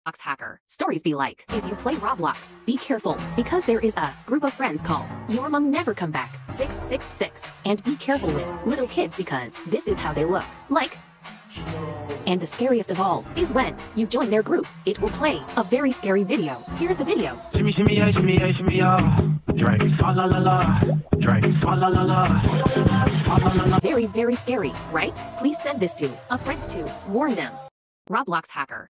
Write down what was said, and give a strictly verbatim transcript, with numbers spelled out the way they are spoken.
Roblox hacker. Stories be like, if you play Roblox, be careful, because there is a group of friends called Your Mom Never Come Back six six six. And be careful with little kids because this is how they look. Like. And the scariest of all is when you join their group. It will play a very scary video. Here's the video. Shimmy, shimmy, yeah, shimmy, yeah, shimmy, yeah. Drink, fa la la la. Drink, fa la la la. Fa la la la. Very, very scary, right? Please send this to a friend to warn them. Roblox hacker.